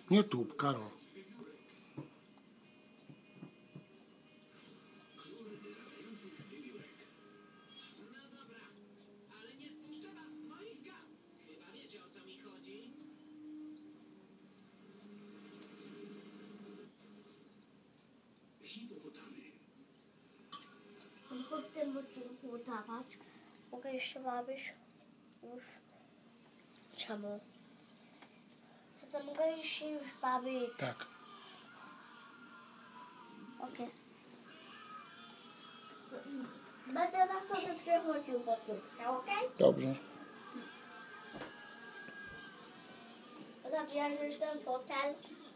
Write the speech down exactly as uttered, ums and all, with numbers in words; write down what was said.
Nie tup, Karol. Po tym odcinku udawać. Mogę jeszcze bawić już. Czemu? To mogę się już bawić. Tak. Okej. Będę na to przechodził po tym, okej? Dobrze. Zabierzesz ten fotel.